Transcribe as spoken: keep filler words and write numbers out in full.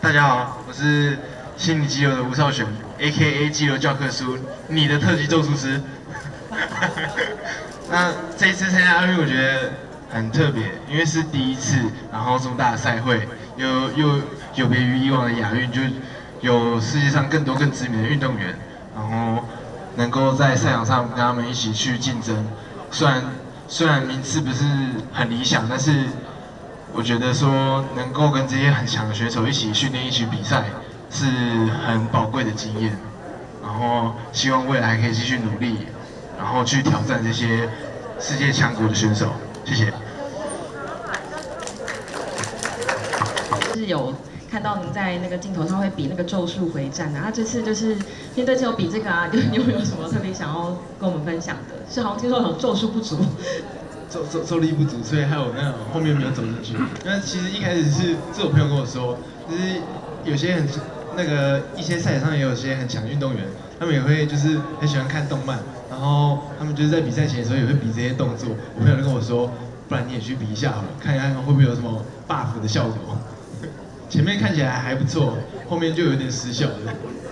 大家好，我是心理激流的吴少璇 ，A K A 激流教科书，你的特级咒术师。那这一次参加奥运，我觉得很特别，因为是第一次，然后这么大的赛会，又又有别于以往的亚运，就有世界上更多更知名的运动员，然后能够在赛场上跟他们一起去竞争。虽然虽然名次不是很理想，但是我觉得说能够跟这些很强的选手一起训练、一起比赛，是很宝贵的经验。然后希望未来可以继续努力，然后去挑战这些世界强国的选手。谢谢。 是有看到您在那个镜头上会比那个咒术回战啊，那这次就是面对这种比这个啊，就你有没有什么特别想要跟我们分享的？是好像听说有咒术不足。 咒咒咒力不足，所以害我那种后面没有走进去。那其实一开始是是我朋友跟我说，就是有些很那个一些赛场上也有些很强的运动员，他们也会就是很喜欢看动漫，然后他们就是在比赛前的时候也会比这些动作。我朋友就跟我说，不然你也去比一下好了，看看会不会有什么 buff 的效果。前面看起来还不错，后面就有点失效了。